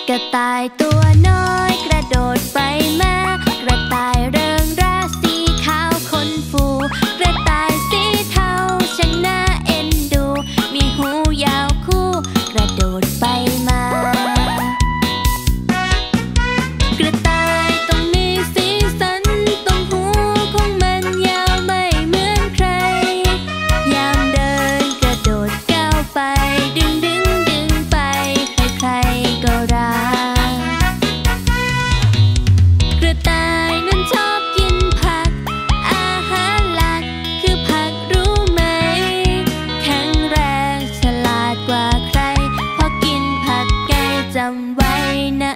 กระต่ายตัวน้อยกระโดดไปมากระต่ายเริงราสีขาวขนฟูกระต่ายสีเทาช่างน่าเอ็นดูมีหูยาวคู่กระโดดไปมากระต่ายต้องมีสีสันตรงหูของมันยาวไม่เหมือนใครยามเดินกระโดดก้าวไปดึงไปใครๆก็รักกระต่ายนั้นชอบกินผักอาหารหลักคือผักรู้ไหมแข็งแรงฉลาดกว่าใครเพราะกินผักแกจำไว้นะ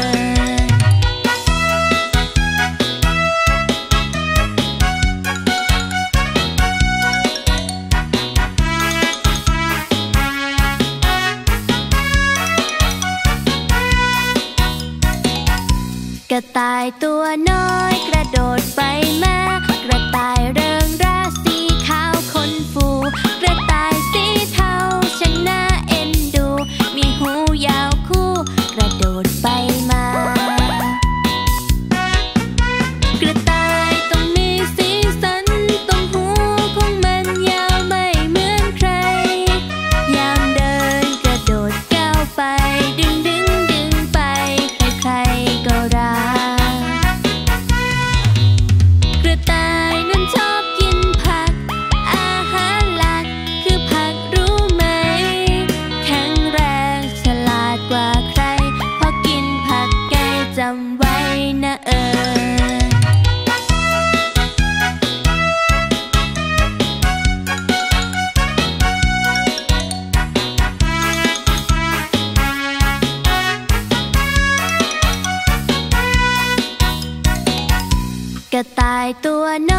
กระต่ายตัวน้อยกระโดดไปมากระต่ายเริงราสีขาวขนฟูกระต่ายสีเทาช่างน่าเอ็นดูมีหูยาวคู่กระโดดไปมากระต่ายต้องมีสีสันตรงหูของมันยาวไม่เหมือนใครยามเดินกระโดดก้าวไปดึงไปใครๆก็รักกระต่ายนั้นชอบกินผักอาหารหลักคือผักรู้ไหมแข็งแรงฉลาดกว่าใครเพราะกินผักแกจำไว้นะกระต่ายตัวน้